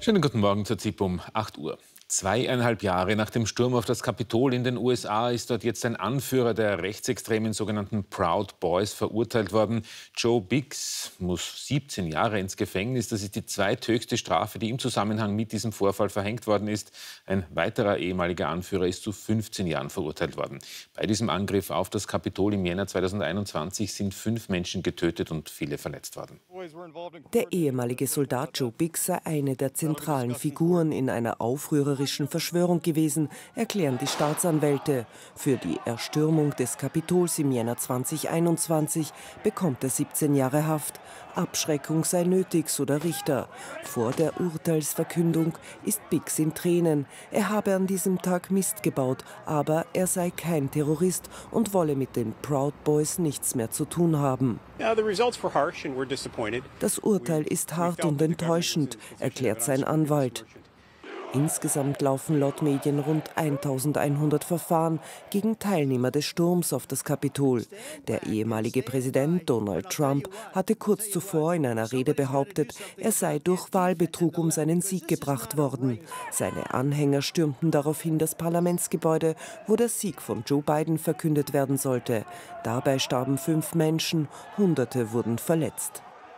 Schönen guten Morgen zur ZIP um 8 Uhr. 2,5 Jahre nach dem Sturm auf das Kapitol in den USA ist dort jetzt ein Anführer der rechtsextremen sogenannten Proud Boys verurteilt worden. Joe Biggs muss 17 Jahre ins Gefängnis. Das ist die zweithöchste Strafe, die im Zusammenhang mit diesem Vorfall verhängt worden ist. Ein weiterer ehemaliger Anführer ist zu 15 Jahren verurteilt worden. Bei diesem Angriff auf das Kapitol im Jänner 2021 sind 5 Menschen getötet und viele verletzt worden. Der ehemalige Soldat Joe Biggs sei eine der zentralen Figuren in einer aufrührerischen Verschwörung gewesen, erklären die Staatsanwälte. Für die Erstürmung des Kapitols im Jänner 2021 bekommt er 17 Jahre Haft. Abschreckung sei nötig, so der Richter. Vor der Urteilsverkündung ist Biggs in Tränen. Er habe an diesem Tag Mist gebaut, aber er sei kein Terrorist und wolle mit den Proud Boys nichts mehr zu tun haben. Das Urteil ist hart und enttäuschend, erklärt sein Anwalt. Insgesamt laufen laut Medien rund 1100 Verfahren gegen Teilnehmer des Sturms auf das Kapitol. Der ehemalige Präsident Donald Trump hatte kurz zuvor in einer Rede behauptet, er sei durch Wahlbetrug um seinen Sieg gebracht worden. Seine Anhänger stürmten daraufhin das Parlamentsgebäude, wo der Sieg von Joe Biden verkündet werden sollte. Dabei starben 5 Menschen, Hunderte wurden verletzt.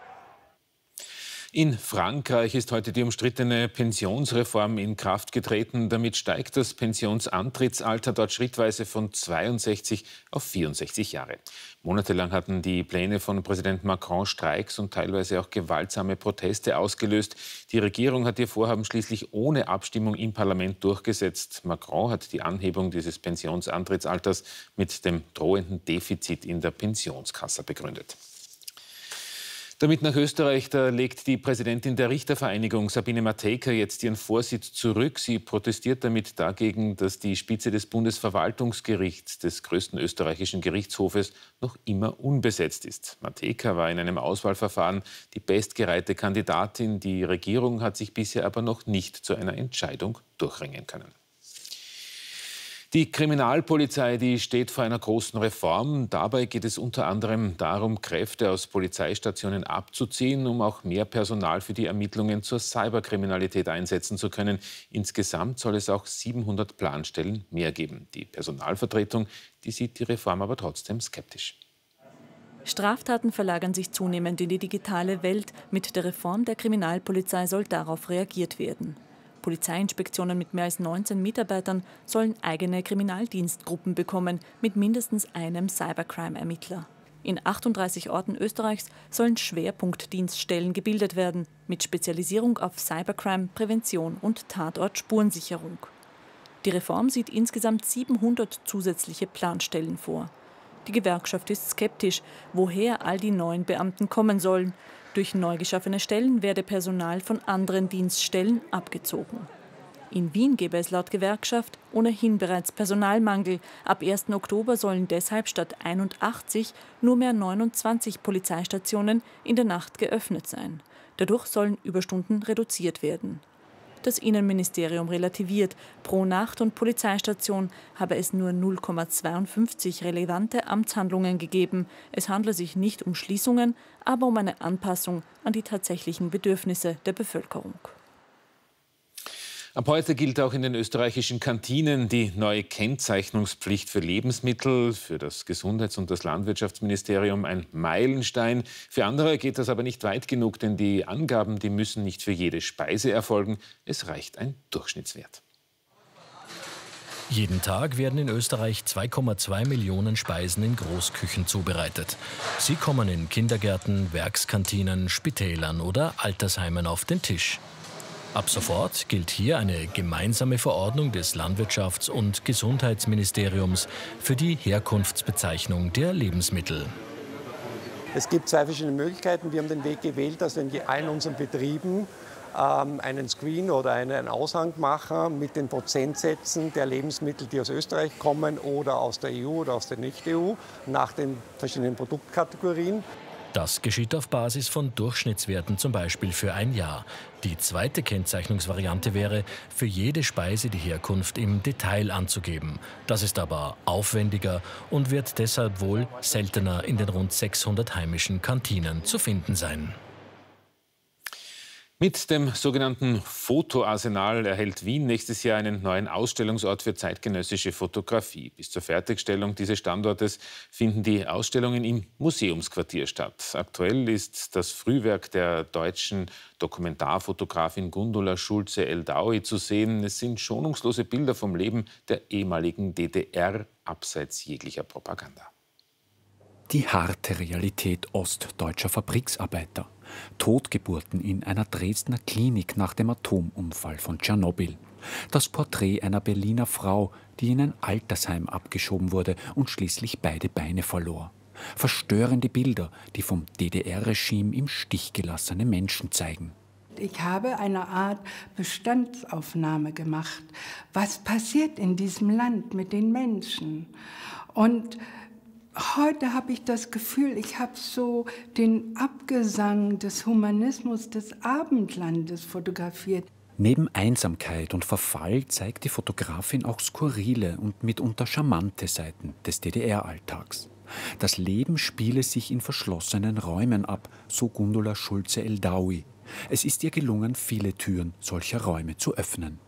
In Frankreich ist heute die umstrittene Pensionsreform in Kraft getreten. Damit steigt das Pensionsantrittsalter dort schrittweise von 62 auf 64 Jahre. Monatelang hatten die Pläne von Präsident Macron Streiks und teilweise auch gewaltsame Proteste ausgelöst. Die Regierung hat ihr Vorhaben schließlich ohne Abstimmung im Parlament durchgesetzt. Macron hat die Anhebung dieses Pensionsantrittsalters mit dem drohenden Defizit in der Pensionskasse begründet. Damit nach Österreich, da legt die Präsidentin der Richtervereinigung, Sabine Matejka, jetzt ihren Vorsitz zurück. Sie protestiert damit dagegen, dass die Spitze des Bundesverwaltungsgerichts, des größten österreichischen Gerichtshofes, noch immer unbesetzt ist. Matejka war in einem Auswahlverfahren die bestgereihte Kandidatin. Die Regierung hat sich bisher aber noch nicht zu einer Entscheidung durchringen können. Die Kriminalpolizei, die steht vor einer großen Reform. Dabei geht es unter anderem darum, Kräfte aus Polizeistationen abzuziehen, um auch mehr Personal für die Ermittlungen zur Cyberkriminalität einsetzen zu können. Insgesamt soll es auch 700 Planstellen mehr geben. Die Personalvertretung, die sieht die Reform aber trotzdem skeptisch. Straftaten verlagern sich zunehmend in die digitale Welt. Mit der Reform der Kriminalpolizei soll darauf reagiert werden. Polizeiinspektionen mit mehr als 19 Mitarbeitern sollen eigene Kriminaldienstgruppen bekommen, mit mindestens einem Cybercrime-Ermittler. In 38 Orten Österreichs sollen Schwerpunktdienststellen gebildet werden, mit Spezialisierung auf Cybercrime, Prävention und Tatortspurensicherung. Die Reform sieht insgesamt 700 zusätzliche Planstellen vor. Die Gewerkschaft ist skeptisch, woher all die neuen Beamten kommen sollen. Durch neu geschaffene Stellen werde Personal von anderen Dienststellen abgezogen. In Wien gäbe es laut Gewerkschaft ohnehin bereits Personalmangel. Ab 1. Oktober sollen deshalb statt 81 nur mehr 29 Polizeistationen in der Nacht geöffnet sein. Dadurch sollen Überstunden reduziert werden. Das Innenministerium relativiert. Pro Nacht- und Polizeistation habe es nur 0,52 relevante Amtshandlungen gegeben. Es handle sich nicht um Schließungen, aber um eine Anpassung an die tatsächlichen Bedürfnisse der Bevölkerung. Ab heute gilt auch in den österreichischen Kantinen die neue Kennzeichnungspflicht für Lebensmittel. Für das Gesundheits- und das Landwirtschaftsministerium ein Meilenstein. Für andere geht das aber nicht weit genug, denn die Angaben, die müssen nicht für jede Speise erfolgen. Es reicht ein Durchschnittswert. Jeden Tag werden in Österreich 2,2 Millionen Speisen in Großküchen zubereitet. Sie kommen in Kindergärten, Werkskantinen, Spitälern oder Altersheimen auf den Tisch. Ab sofort gilt hier eine gemeinsame Verordnung des Landwirtschafts- und Gesundheitsministeriums für die Herkunftsbezeichnung der Lebensmittel. Es gibt 2 verschiedene Möglichkeiten. Wir haben den Weg gewählt, dass wir in allen unseren Betrieben einen Screen oder einen Aushang machen mit den Prozentsätzen der Lebensmittel, die aus Österreich kommen oder aus der EU oder aus der Nicht-EU, nach den verschiedenen Produktkategorien. Das geschieht auf Basis von Durchschnittswerten, zum Beispiel für ein Jahr. Die zweite Kennzeichnungsvariante wäre, für jede Speise die Herkunft im Detail anzugeben. Das ist aber aufwendiger und wird deshalb wohl seltener in den rund 600 heimischen Kantinen zu finden sein. Mit dem sogenannten Fotoarsenal erhält Wien nächstes Jahr einen neuen Ausstellungsort für zeitgenössische Fotografie. Bis zur Fertigstellung dieses Standortes finden die Ausstellungen im Museumsquartier statt. Aktuell ist das Frühwerk der deutschen Dokumentarfotografin Gundula Schulze-Eldaoui zu sehen. Es sind schonungslose Bilder vom Leben der ehemaligen DDR abseits jeglicher Propaganda. Die harte Realität ostdeutscher Fabriksarbeiter. Totgeburten in einer Dresdner Klinik nach dem Atomunfall von Tschernobyl. Das Porträt einer Berliner Frau, die in ein Altersheim abgeschoben wurde und schließlich beide Beine verlor. Verstörende Bilder, die vom DDR-Regime im Stich gelassene Menschen zeigen. Ich habe eine Art Bestandsaufnahme gemacht. Was passiert in diesem Land mit den Menschen? Und heute habe ich das Gefühl, ich habe so den Abgesang des Humanismus des Abendlandes fotografiert. Neben Einsamkeit und Verfall zeigt die Fotografin auch skurrile und mitunter charmante Seiten des DDR-Alltags. Das Leben spiele sich in verschlossenen Räumen ab, so Gundula Schulze-Eldaoui. Es ist ihr gelungen, viele Türen solcher Räume zu öffnen.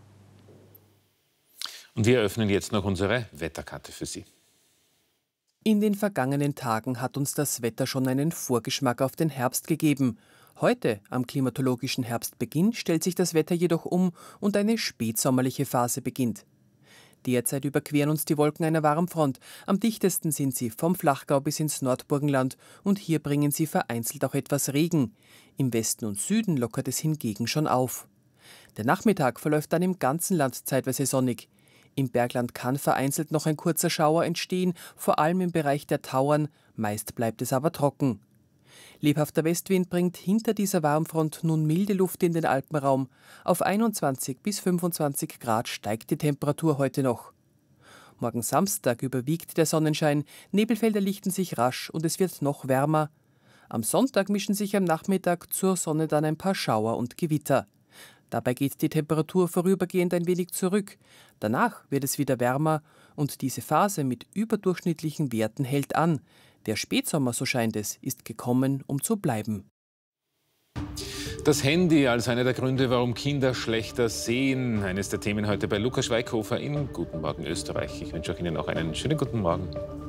Und wir eröffnen jetzt noch unsere Wetterkarte für Sie. In den vergangenen Tagen hat uns das Wetter schon einen Vorgeschmack auf den Herbst gegeben. Heute, am klimatologischen Herbstbeginn, stellt sich das Wetter jedoch um und eine spätsommerliche Phase beginnt. Derzeit überqueren uns die Wolken einer Warmfront. Am dichtesten sind sie vom Flachgau bis ins Nordburgenland und hier bringen sie vereinzelt auch etwas Regen. Im Westen und Süden lockert es hingegen schon auf. Der Nachmittag verläuft dann im ganzen Land zeitweise sonnig. Im Bergland kann vereinzelt noch ein kurzer Schauer entstehen, vor allem im Bereich der Tauern, meist bleibt es aber trocken. Lebhafter Westwind bringt hinter dieser Warmfront nun milde Luft in den Alpenraum. Auf 21 bis 25 Grad steigt die Temperatur heute noch. Morgen Samstag überwiegt der Sonnenschein, Nebelfelder lichten sich rasch und es wird noch wärmer. Am Sonntag mischen sich am Nachmittag zur Sonne dann ein paar Schauer und Gewitter. Dabei geht die Temperatur vorübergehend ein wenig zurück. Danach wird es wieder wärmer und diese Phase mit überdurchschnittlichen Werten hält an. Der Spätsommer, so scheint es, ist gekommen, um zu bleiben. Das Handy als einer der Gründe, warum Kinder schlechter sehen. Eines der Themen heute bei Lukas Schweighofer in Guten Morgen Österreich. Ich wünsche Ihnen auch einen schönen guten Morgen.